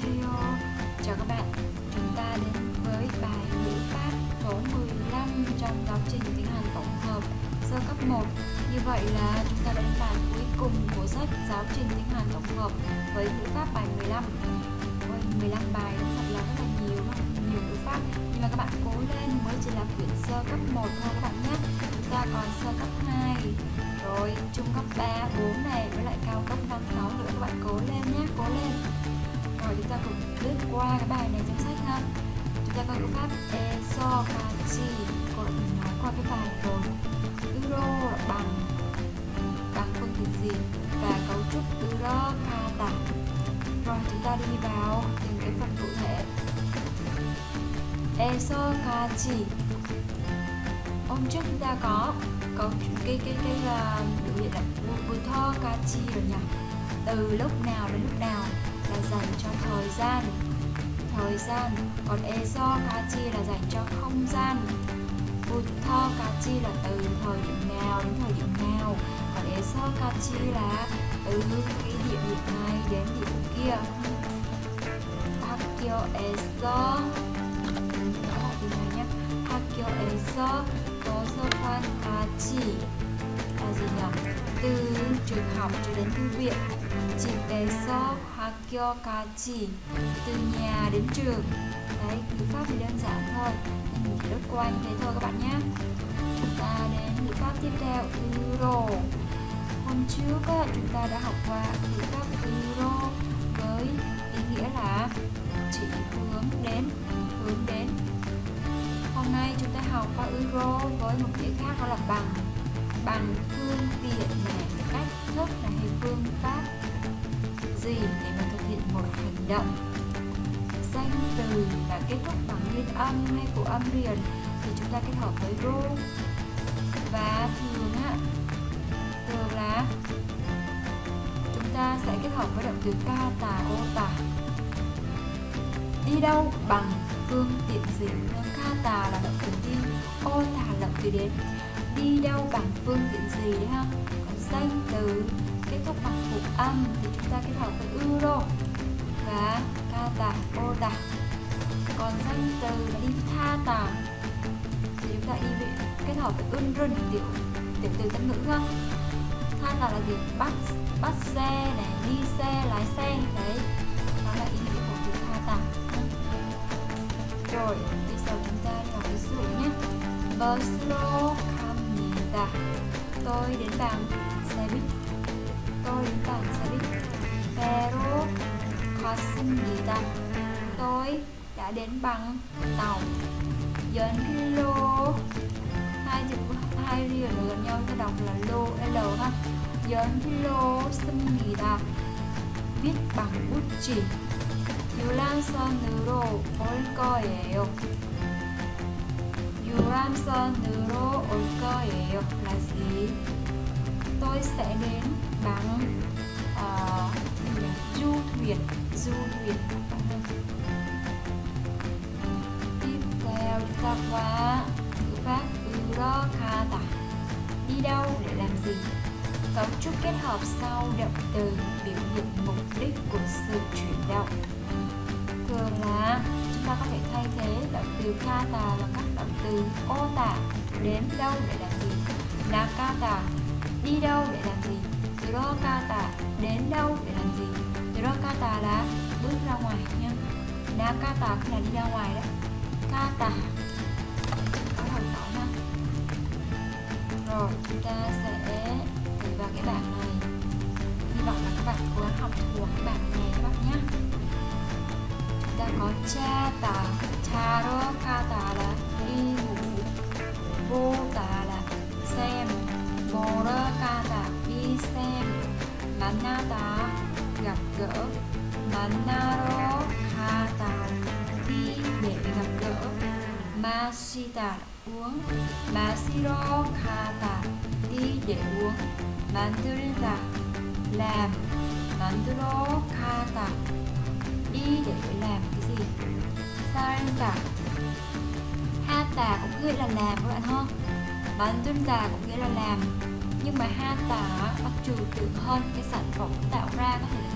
Annyeonghaseyo. Chào các bạn, chúng ta đến với bài ngữ pháp số 15 trong giáo trình tiếng Hàn tổng hợp sơ cấp 1. Như vậy là chúng ta đến bài cuối cùng của sách giáo trình tiếng Hàn tổng hợp với ngữ pháp bài 15. 15 bài đúng thật là rất là nhiều ngữ pháp, nhưng mà các bạn cố lên, mới chỉ là quyển sơ cấp 1 thôi các bạn nhé. Chúng ta còn sơ cấp 2, rồi trung cấp 3, 4 này với lại cao cấp 5, 6 nữa, các bạn cố lên nhé, cố lên. Rồi chúng ta cùng lướt qua cái bài này trong sách ha. Chúng ta có ngữ pháp eso kachi, cô đã từng nói qua cái bài rồi. Euro là bằng phương tiện gì và cấu trúc euro kata. Rồi chúng ta đi vào từng cái phần cụ thể. Eso kachi. Hôm trước chúng ta có cấu cái là biểu hiện là buto kachi rồi nhỉ. Từ lúc nào đến lúc nào là dành cho thời gian, còn eso kachi là dành cho không gian. Buto kachi là từ thời điểm nào đến thời điểm nào, còn eso kachi là từ cái địa điểm này đến địa điểm kia. 학교에서 학교에서 도서관 같이 là gì nhỉ? Từ trường học cho đến thư viện. 집에서 학교까지, từ nhà đến trường. Đấy, ngữ pháp thì đơn giản thôi, nên mình chỉ lướt qua như thế thôi các bạn nhé. Chúng ta đến ngữ pháp tiếp theo, euro. Hôm trước chúng ta đã học qua ngữ pháp euro với ý nghĩa là chỉ hướng đến. Hôm nay chúng ta học qua euro với một nghĩa khác, đó là bằng phương tiện này, cách thức này, hay phương pháp gì để mà thực hiện một hành động. Danh từ là kết thúc bằng liên âm hay phụ âm liền thì chúng ta kết hợp với ro. Và thường là chúng ta sẽ kết hợp với động từ kata, ota. Đi đâu bằng phương tiện gì? Kata là động từ đi, ota là động từ đến. Đi đâu bằng phương tiện gì đấy ha. Còn danh từ kết thúc bằng phụ âm thì chúng ta kết hợp với euro và kata, ota. Còn danh từ là đi thata thì chúng ta kết hợp với unrun, tiểu từ tân ngữ không? Thata là gì? Bắt xe này, đi xe, lái xe đấy, đó là ý nghĩa của từ thata. Rồi bây giờ chúng ta đi vào ví dụ nhé. Bus로 갑니다. Tôi đến bằng xe buýt. 배로 갔습니다. Tôi đã đến bằng tàu. 연필로, hai ria gần nhau ta đọc là lô, l ha. 연필로 씁니다. Viết bằng bút chì. 유람선으로 올 거예요. 유람선으로 올 거예요 là gì? Tôi sẽ đến bằng du thuyền. Tiếp theo chúng ta qua ngữ pháp eurokata. Đi đâu để làm gì? Cấu trúc kết hợp sau động từ biểu hiện mục đích của sự chuyển động. Thường là chúng ta có thể thay thế động từ kata bằng các động từ ota. Đến đâu để làm gì? Nakata, đi đâu để làm gì? Eurokata, đến đâu để làm gì? Eurokata là bước ra ngoài nha. Nakata là đi ra ngoài đấy. Kata có đầu tỏ ha. Rồi chúng ta sẽ đi vào cái bảng này. Hy vọng là các bạn cố gắng học thuộc cái bảng này các bạn nhé. Chúng ta có chata, charo kata là đi ngủ, bota là xem, bora kata đi xem, manata gặp gỡ, manaro kata đi để gặp gỡ, masita uống, masiro kata đi để uống, 만들다 làm, 만들어 kata đi để làm cái gì. 살다, hata cũng nghĩa là làm các bạn ha. 만들다 cũng nghĩa là làm, nhưng mà hata bắt trừ từ hơn, cái sản phẩm tạo ra có thể là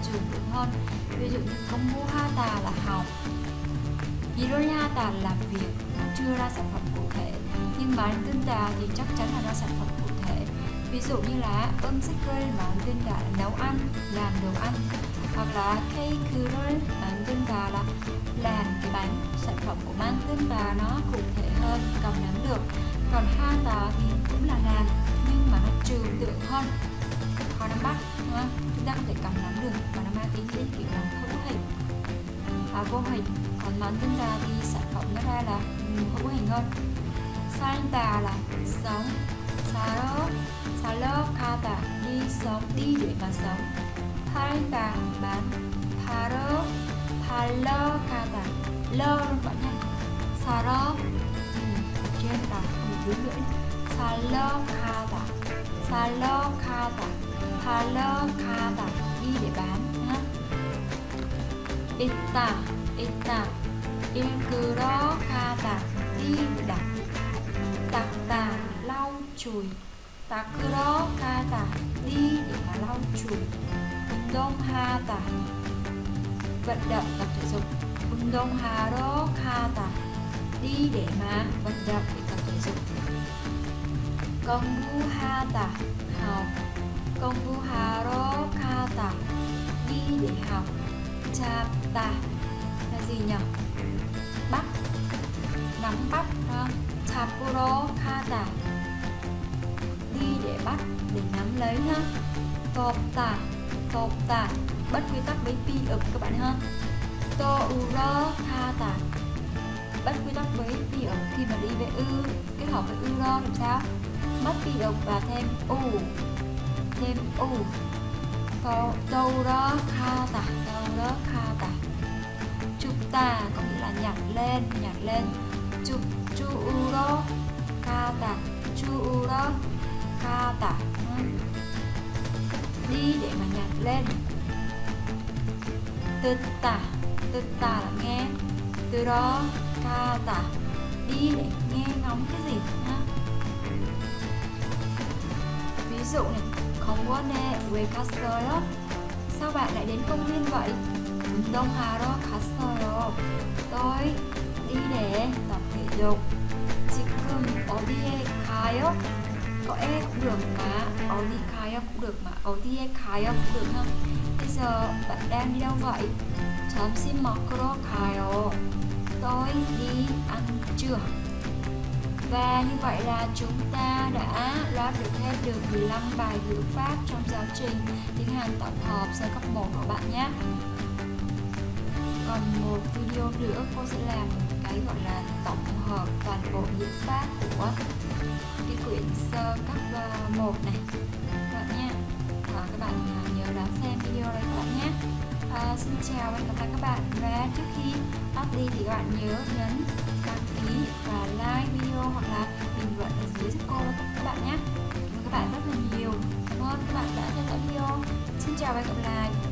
trừu tượng hơn. Ví dụ như 공부하다 là học, 일을 하다 là việc, nó chưa ra sản phẩm cụ thể, nhưng 만든다 thì chắc chắn là ra sản phẩm cụ thể. Ví dụ như là 음식을 만든다 là nấu ăn, làm đồ ăn, hoặc là 케이크를 만든다 là làm cái bánh. Sản phẩm của 만든다 nó cụ thể hơn, cầm nắm được. Còn 하다 thì cũng là làm nhưng mà nó trừu tượng hơn, khó nắm bắt, chúng ta không thể cầm nắm được và nó mang ý nghĩa kiểu là hữu hình, vô hình. Còn 만든다 thì sản phẩm nó ra là hữu hình hơn. 살다 là sống, 살러 가다 đi sống, đi để mà sống. 팔다 bán, 팔러 가다 lơ luôn bạn nha. 사러 trên là không dưới lưỡi. 살러 가다 đi để bán ha. 있다 읽으러 가다 đi để đọc. 닦다 lau chùi, 닦으러 가다 đi để mà lau chùi. 운동하다 vận động, tập thể dục. 운동하러 가다 đi để mà vận động, để tập thể dục. 공부하다 học, 공부하러 가다 đi để học. 잡다 là gì nhỉ? Bắt, nắm bắt, 잡으러 가다 đi để bắt, để nắm lấy ha. 덥다 bất quy tắc với pi ực các bạn ha. 더우러 가다 bất quy tắc với pi ực khi mà đi với kết hợp với ro làm sao? Mất pi ực và thêm u. 더우러 가다 춥다 có nghĩa là nhặt lên. 추우러 가다 đi để mà nhặt lên. 듣다 là nghe. 들어 가다 đi để nghe ngóng cái gì ha. Ví dụ này, 공원에 왜 갔어요? Sao bạn lại đến công viên vậy? 운동하러 갔어요. Tôi đi để tập thể dục. 지금 어디에 가요? Có e cũng được mà, 어디 가요 cũng được mà, 어디에 가요 cũng được ha. Bây giờ bạn đang đi đâu vậy? 점심 먹으러 가요. Tôi đi ăn trưa. Và như vậy là chúng ta đã loát được hết được 15 bài ngữ pháp trong giáo trình tiếng Hàn tổng hợp sơ cấp 1 của bạn nhé. Còn một video nữa cô sẽ làm một cái gọi là tổng hợp toàn bộ ngữ pháp của cái quyển sơ cấp 1 này các bạn nhé. Các bạn nhớ đón xem video này các bạn nhé. Xin chào và hẹn gặp lại các bạn. Và trước khi tắt đi thì các bạn nhớ nhấn đăng ký và like video hoặc là bình luận ở dưới giúp cô các bạn nhé. Cảm ơn các bạn rất là nhiều. Cảm ơn các bạn đã theo dõi video. Xin chào và hẹn gặp lại.